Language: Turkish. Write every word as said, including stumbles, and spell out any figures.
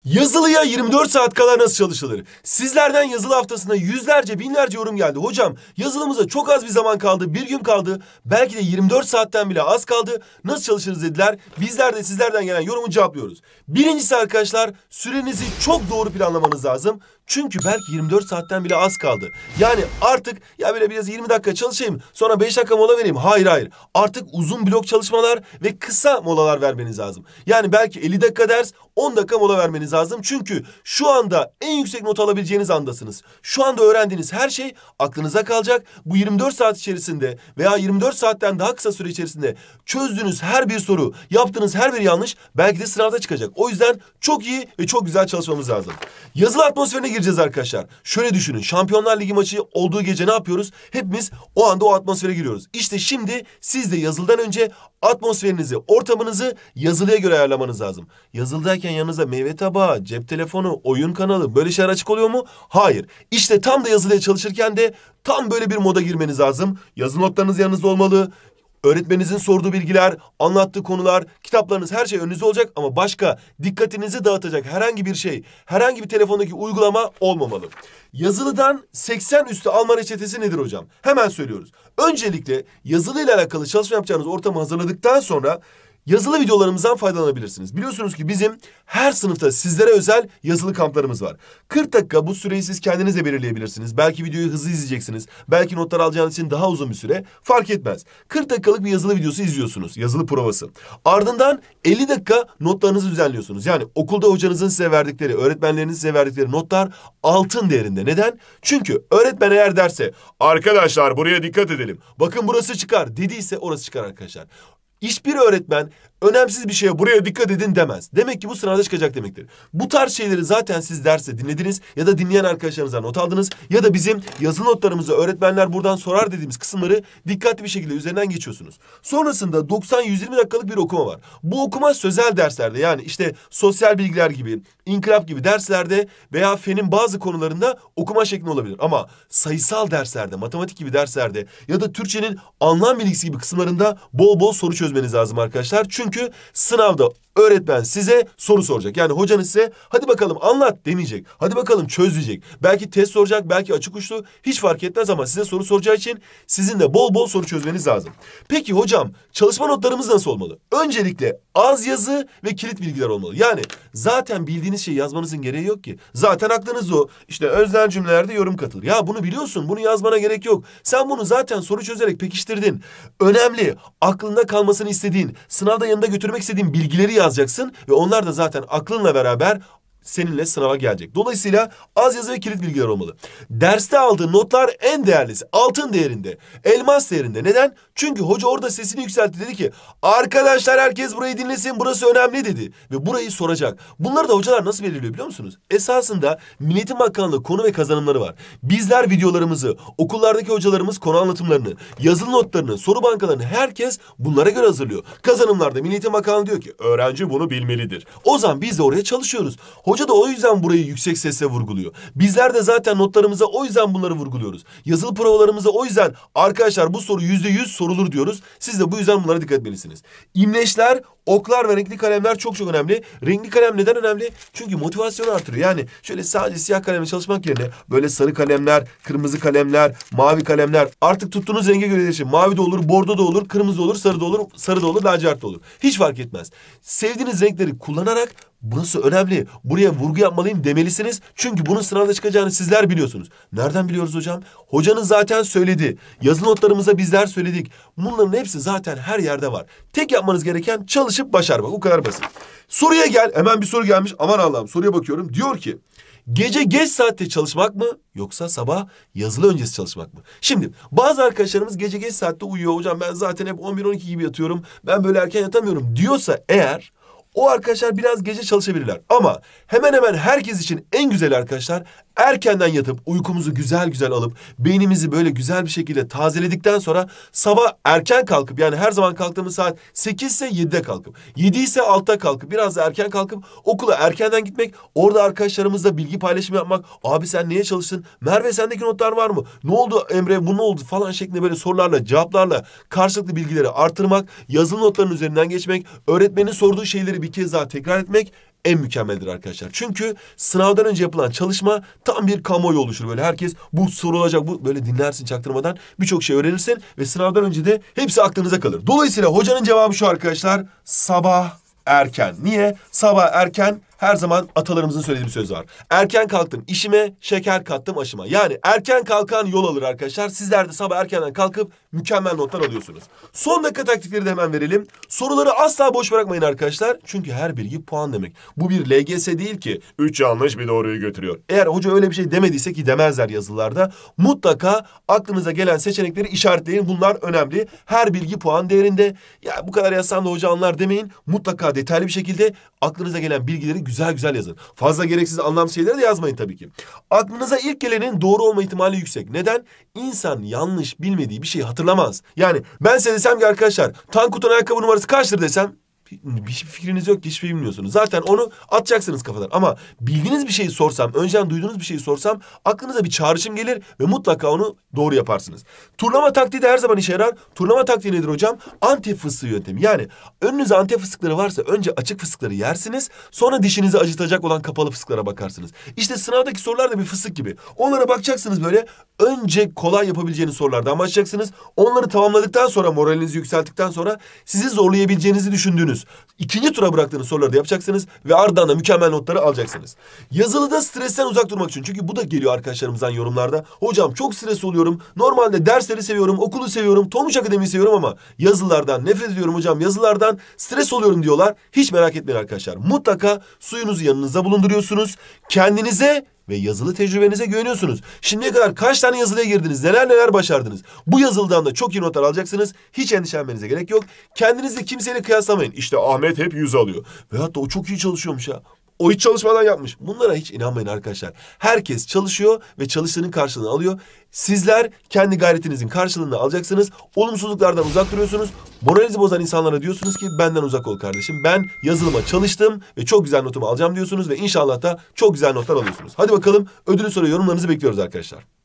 Yazılıya yirmi dört saat kala nasıl çalışılır? Sizlerden yazılı haftasında yüzlerce binlerce yorum geldi. Hocam yazılımıza çok az bir zaman kaldı, bir gün kaldı. Belki de yirmi dört saatten bile az kaldı. Nasıl çalışırız dediler. Bizler de sizlerden gelen yorumu cevaplıyoruz. Birincisi arkadaşlar, sürenizi çok doğru planlamanız lazım. Çünkü belki yirmi dört saatten bile az kaldı. Yani artık ya böyle biraz yirmi dakika çalışayım sonra beş dakika mola vereyim. Hayır hayır. Artık uzun blok çalışmalar ve kısa molalar vermeniz lazım. Yani belki elli dakika ders, on dakika mola vermeniz lazım. Çünkü şu anda en yüksek not alabileceğiniz andasınız. Şu anda öğrendiğiniz her şey aklınıza kalacak. Bu yirmi dört saat içerisinde veya yirmi dört saatten daha kısa süre içerisinde çözdüğünüz her bir soru, yaptığınız her bir yanlış belki de sınavda çıkacak. O yüzden çok iyi ve çok güzel çalışmamız lazım. Yazılı atmosferine gireceğiz arkadaşlar. Şöyle düşünün. Şampiyonlar Ligi maçı olduğu gece ne yapıyoruz? Hepimiz o anda o atmosfere giriyoruz. İşte şimdi siz de yazılıdan önce atmosferinizi, ortamınızı yazılıya göre ayarlamanız lazım. Yazılıdayken yanınızda meyve tabağı, cep telefonu, oyun kanalı böyle şeyler açık oluyor mu? Hayır. İşte tam da yazılıya çalışırken de tam böyle bir moda girmeniz lazım. Yazı notlarınız yanınızda olmalı. Öğretmeninizin sorduğu bilgiler, anlattığı konular, kitaplarınız her şey önünüzde olacak ama başka dikkatinizi dağıtacak herhangi bir şey, herhangi bir telefondaki uygulama olmamalı. Yazılıdan seksen üstü alma reçetesi nedir hocam? Hemen söylüyoruz. Öncelikle yazılı ile alakalı çalışma yapacağınız ortamı hazırladıktan sonra yazılı videolarımızdan faydalanabilirsiniz. Biliyorsunuz ki bizim her sınıfta sizlere özel yazılı kamplarımız var. kırk dakika bu süreyi siz kendiniz de belirleyebilirsiniz. Belki videoyu hızlı izleyeceksiniz. Belki notlar alacağınız için daha uzun bir süre. Fark etmez. kırk dakikalık bir yazılı videosu izliyorsunuz. Yazılı provası. Ardından elli dakika notlarınızı düzenliyorsunuz. Yani okulda hocanızın size verdikleri, öğretmenlerinizin size verdikleri notlar altın değerinde. Neden? Çünkü öğretmen eğer derse arkadaşlar buraya dikkat edelim. Bakın burası çıkar dediyse orası çıkar arkadaşlar. Hiçbir öğretmen önemsiz bir şeye buraya dikkat edin demez. Demek ki bu sınavda çıkacak demektir. Bu tarz şeyleri zaten siz derste dinlediniz ya da dinleyen arkadaşlarınızdan not aldınız ya da bizim yazılı notlarımızı öğretmenler buradan sorar dediğimiz kısımları dikkatli bir şekilde üzerinden geçiyorsunuz. Sonrasında doksan yüz yirmi dakikalık bir okuma var. Bu okuma sözel derslerde yani işte sosyal bilgiler gibi, inkılap gibi derslerde veya fenin bazı konularında okuma şeklinde olabilir. Ama sayısal derslerde, matematik gibi derslerde ya da Türkçenin anlam bilgisi gibi kısımlarında bol bol soru çözmeniz lazım arkadaşlar. Çünkü sınavda öğretmen size soru soracak. Yani hocanız size hadi bakalım anlat demeyecek. Hadi bakalım çöz diyecek. Belki test soracak, belki açık uçlu hiç fark etmez ama size soru soracağı için sizin de bol bol soru çözmeniz lazım. Peki hocam çalışma notlarımız nasıl olmalı? Öncelikle az yazı ve kilit bilgiler olmalı. Yani zaten bildiğiniz şeyi yazmanızın gereği yok ki. Zaten aklınızda o. İşte öznel cümlelerde yorum katılır. Ya bunu biliyorsun, bunu yazmana gerek yok. Sen bunu zaten soru çözerek pekiştirdin. Önemli, aklında kalmasını istediğin, sınavda yanında götürmek istediğin bilgileri yazacaksın ve onlar da zaten aklınla beraber seninle sınava gelecek. Dolayısıyla az yazı ve kilit bilgiler olmalı. Derste aldığın notlar en değerlisi. Altın değerinde. Elmas değerinde. Neden? Çünkü hoca orada sesini yükseltti. Dedi ki arkadaşlar herkes burayı dinlesin. Burası önemli dedi. Ve burayı soracak. Bunları da hocalar nasıl belirliyor biliyor musunuz? Esasında Milli Eğitim Bakanlığı konu ve kazanımları var. Bizler videolarımızı, okullardaki hocalarımız konu anlatımlarını, yazılı notlarını, soru bankalarını herkes bunlara göre hazırlıyor. Kazanımlarda Milli Eğitim Bakanlığı diyor ki öğrenci bunu bilmelidir. O zaman biz de oraya çalışıyoruz. Hoca da o yüzden burayı yüksek sesle vurguluyor. Bizler de zaten notlarımıza o yüzden bunları vurguluyoruz. Yazılı provalarımıza o yüzden arkadaşlar bu soru yüzde yüz sorulur diyoruz. Siz de bu yüzden bunlara dikkat etmelisiniz. İmleçler, oklar ve renkli kalemler çok çok önemli. Renkli kalem neden önemli? Çünkü motivasyonu artırıyor. Yani şöyle sadece siyah kalemle çalışmak yerine böyle sarı kalemler, kırmızı kalemler, mavi kalemler artık tuttuğunuz renge göre değişir. Mavi de olur, bordo da olur, kırmızı da olur, sarı da olur, sarı da olur, lacivert de olur. Hiç fark etmez. Sevdiğiniz renkleri kullanarak burası önemli. Buraya vurgu yapmalıyım demelisiniz. Çünkü bunun sınavda çıkacağını sizler biliyorsunuz. Nereden biliyoruz hocam? Hocanız zaten söyledi. Yazı notlarımıza bizler söyledik. Bunların hepsi zaten her yerde var. Tek yapmanız gereken çalışıp başarmak. O kadar basit. Soruya gel. Hemen bir soru gelmiş. Aman Allah'ım soruya bakıyorum. Diyor ki gece geç saatte çalışmak mı yoksa sabah yazılı öncesi çalışmak mı? Şimdi bazı arkadaşlarımız gece geç saatte uyuyor. Hocam ben zaten hep on bir on iki gibi yatıyorum. Ben böyle erken yatamıyorum diyorsa eğer o arkadaşlar biraz gece çalışabilirler. Ama hemen hemen herkes için en güzel arkadaşlar erkenden yatıp uykumuzu güzel güzel alıp beynimizi böyle güzel bir şekilde tazeledikten sonra sabah erken kalkıp yani her zaman kalktığımız saat sekiz ise yedide kalkıp yedi ise altıda kalkıp biraz da erken kalkıp okula erkenden gitmek, orada arkadaşlarımızla bilgi paylaşımı yapmak. Abi sen neye çalıştın? Merve sendeki notlar var mı? Ne oldu Emre bu ne oldu falan şeklinde böyle sorularla cevaplarla karşılıklı bilgileri artırmak, yazılı notların üzerinden geçmek, öğretmenin sorduğu şeyleri bir kez daha tekrar etmek en mükemmeldir arkadaşlar. Çünkü sınavdan önce yapılan çalışma tam bir kamuoyu oluşur. Böyle herkes bu sorulacak, bu böyle dinlersin çaktırmadan birçok şey öğrenirsin ve sınavdan önce de hepsi aklınıza kalır. Dolayısıyla hocanın cevabı şu arkadaşlar: sabah erken. Niye? Sabah erken, her zaman atalarımızın söylediği bir söz var. Erken kalktım işime, şeker kattım aşıma. Yani erken kalkan yol alır arkadaşlar. Sizler de sabah erkenden kalkıp mükemmel notlar alıyorsunuz. Son dakika taktikleri de hemen verelim. Soruları asla boş bırakmayın arkadaşlar. Çünkü her bilgi puan demek. Bu bir L G S değil ki üç yanlış bir doğruyu götürüyor. Eğer hoca öyle bir şey demediyse, ki demezler yazılılarda, mutlaka aklınıza gelen seçenekleri işaretleyin. Bunlar önemli. Her bilgi puan değerinde. Ya bu kadar yazsam da hoca anlar demeyin. Mutlaka detaylı bir şekilde aklınıza gelen bilgileri güzel güzel yazın. Fazla gereksiz anlamsız şeyleri de yazmayın tabii ki. Aklınıza ilk gelenin doğru olma ihtimali yüksek. Neden? İnsan yanlış bilmediği bir şeyi hatırlamaz. Yani ben size desem ki arkadaşlar, Tankut'un ayakkabı numarası kaçtır desem, bir fikriniz yok ki, hiçbir şey bilmiyorsunuz. Zaten onu atacaksınız kafadan. Ama bildiğiniz bir şeyi sorsam, önceden duyduğunuz bir şeyi sorsam aklınıza bir çağrışım gelir ve mutlaka onu doğru yaparsınız. Turlama taktiği de her zaman işe yarar. Turlama taktiği nedir hocam? Antep fıstığı yöntemi. Yani önünüze Antep fıstıkları varsa önce açık fıstıkları yersiniz. Sonra dişinizi acıtacak olan kapalı fıstıklara bakarsınız. İşte sınavdaki sorular da bir fıstık gibi. Onlara bakacaksınız böyle. Önce kolay yapabileceğiniz sorulardan başlayacaksınız. Onları tamamladıktan sonra, moralinizi yükselttikten sonra sizi zorlayabileceğinizi düşündüğünüz İkinci tura bıraktığınız soruları da yapacaksınız ve ardından da mükemmel notları alacaksınız. Yazılıda stresten uzak durmak için, çünkü bu da geliyor arkadaşlarımızdan yorumlarda. Hocam çok stres oluyorum. Normalde dersleri seviyorum, okulu seviyorum, Tonguç Akademi'yi seviyorum ama yazılardan nefret ediyorum hocam. Yazılardan stres oluyorum diyorlar. Hiç merak etmeyin arkadaşlar. Mutlaka suyunuzu yanınızda bulunduruyorsunuz. Kendinize ve yazılı tecrübenize güveniyorsunuz. Şimdiye kadar kaç tane yazılıya girdiniz? Neler neler başardınız? Bu yazılıdan da çok iyi notlar alacaksınız. Hiç endişelenmenize gerek yok. Kendinizle kimseyle kıyaslamayın. İşte Ahmet hep yüz alıyor. Veyahut da o çok iyi çalışıyormuş ya. O hiç çalışmadan yapmış. Bunlara hiç inanmayın arkadaşlar. Herkes çalışıyor ve çalıştığının karşılığını alıyor. Sizler kendi gayretinizin karşılığını alacaksınız. Olumsuzluklardan uzak duruyorsunuz. Moralinizi bozan insanlara diyorsunuz ki benden uzak ol kardeşim. Ben yazılıma çalıştım ve çok güzel notumu alacağım diyorsunuz ve inşallah da çok güzel notlar alıyorsunuz. Hadi bakalım, ödülü soru yorumlarınızı bekliyoruz arkadaşlar.